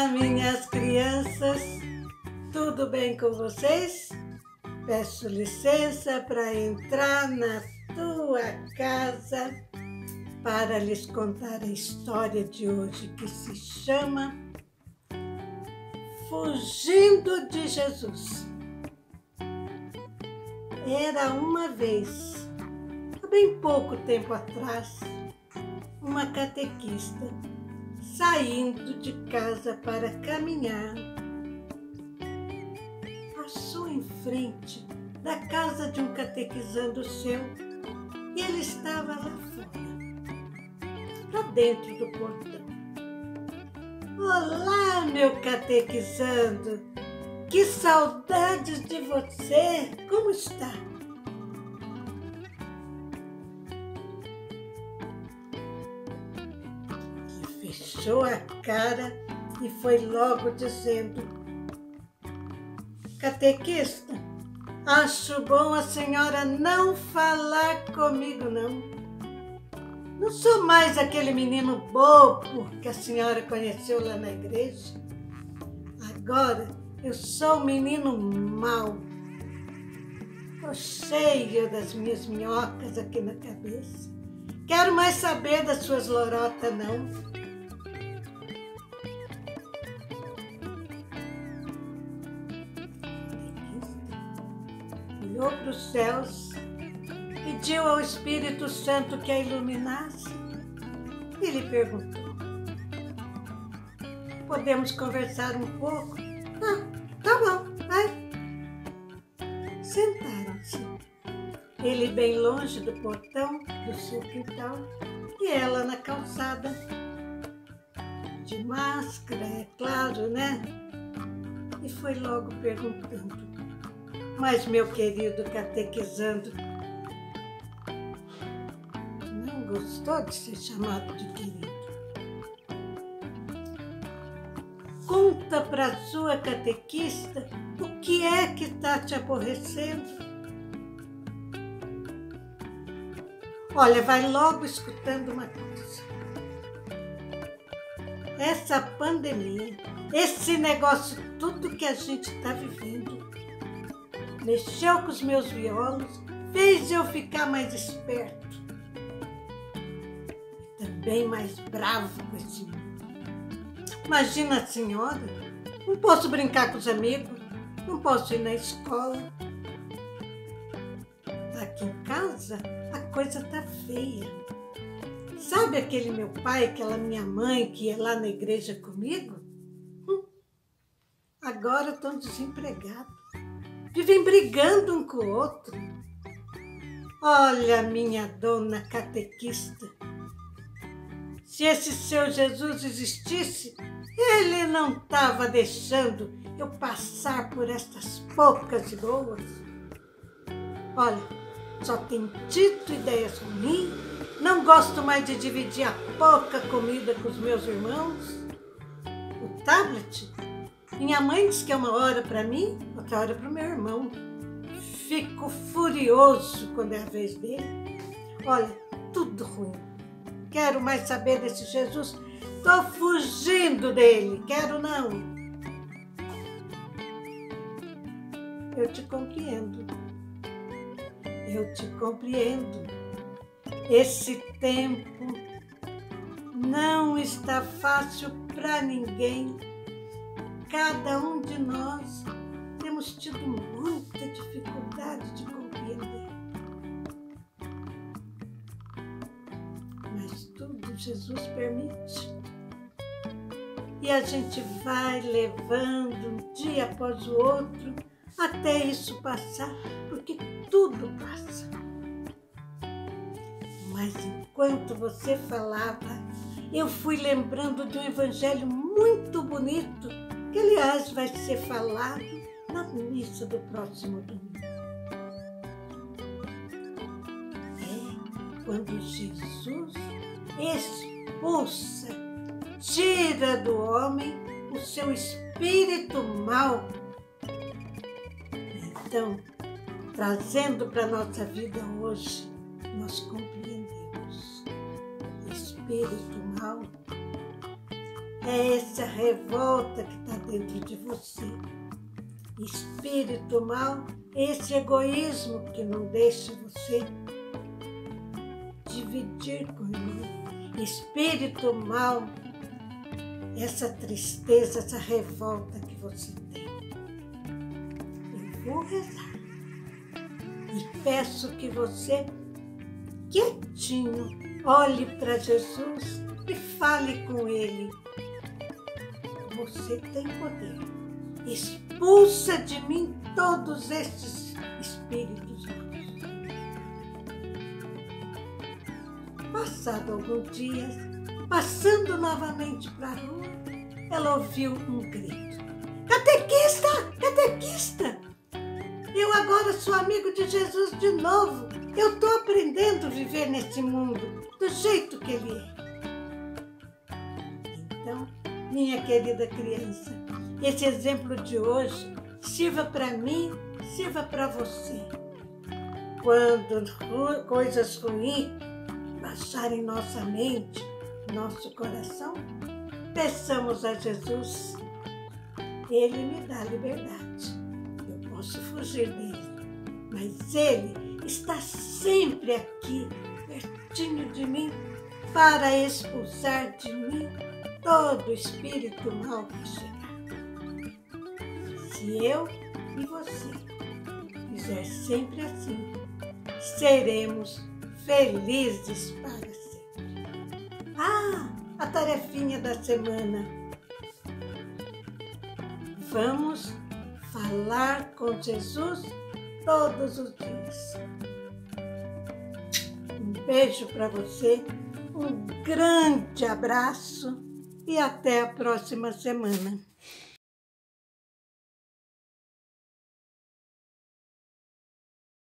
Olá, minhas crianças, tudo bem com vocês? Peço licença para entrar na tua casa para lhes contar a história de hoje, que se chama Fugindo de Jesus. Era uma vez, há bem pouco tempo atrás, uma catequista saindo de casa para caminhar, passou em frente da casa de um catequizando seu e ele estava lá fora, lá dentro do portão. Olá, meu catequizando, que saudades de você, como está? Fechou a cara e foi logo dizendo: catequista, acho bom a senhora não falar comigo, não. Não sou mais aquele menino bobo que a senhora conheceu lá na igreja. Agora eu sou um menino mau. Tô cheio das minhas minhocas aqui na cabeça. Quero mais saber das suas lorotas, não. Olhou para os céus, pediu ao Espírito Santo que a iluminasse e lhe perguntou: podemos conversar um pouco? Tá bom, vai. Sentaram-se, ele bem longe do portão do seu quintal e ela na calçada, de máscara, é claro, né? E foi logo perguntando: mas, meu querido catequizando, não gostou de ser chamado de querido? Conta para sua catequista o que é que está te aborrecendo. Olha, vai logo escutando uma coisa. Essa pandemia, esse negócio tudo que a gente está vivendo, mexeu com os meus violos, fez eu ficar mais esperto. E também mais bravo com esse mundo. Imagina a senhora, não posso brincar com os amigos, não posso ir na escola. Aqui em casa a coisa tá feia. Sabe aquele meu pai, aquela minha mãe que ia lá na igreja comigo? Agora estão desempregados. Vivem brigando um com o outro. Olha, minha dona catequista, se esse seu Jesus existisse, ele não estava deixando eu passar por estas poucas e boas. Olha, só tem tido ideias ruins, não gosto mais de dividir a pouca comida com os meus irmãos. O tablet, minha mãe diz que é uma hora para mim, outra hora para o meu irmão. Fico furioso quando é a vez dele. Olha, tudo ruim. Quero mais saber desse Jesus. Tô fugindo dele. Quero não. Eu te compreendo. Eu te compreendo. Esse tempo não está fácil para ninguém. Cada um de nós temos tido muita dificuldade de compreender. Mas tudo Jesus permite. E a gente vai levando um dia após o outro até isso passar, porque tudo passa. Mas enquanto você falava, eu fui lembrando de um evangelho muito bonito, que aliás vai ser falado na missa do próximo domingo. É quando Jesus expulsa, tira do homem o seu espírito mau. Então, trazendo para a nossa vida hoje, nós compreendemos. O espírito mau é essa revolta que está dentro de você. Espírito mau, esse egoísmo que não deixa você dividir com o irmão. Espírito mau, essa tristeza, essa revolta que você tem. Eu vou rezar e peço que você, quietinho, olhe para Jesus e fale com Ele. Você tem poder. Expulsa de mim todos estes espíritos maus. Passado alguns dias, passando novamente para a rua, ela ouviu um grito. Catequista! Catequista! Eu agora sou amigo de Jesus de novo. Eu estou aprendendo a viver nesse mundo do jeito que ele é. Então, minha querida criança, esse exemplo de hoje sirva para mim, sirva para você. Quando coisas ruins baixarem nossa mente, nosso coração, peçamos a Jesus. Ele me dá liberdade. Eu posso fugir dele, mas ele está sempre aqui, pertinho de mim, para expulsar de mim todo espírito mau que chegar. Se eu e você fizer sempre assim, seremos felizes para sempre. A tarefinha da semana. Vamos falar com Jesus todos os dias. Um beijo para você, um grande abraço e até a próxima semana.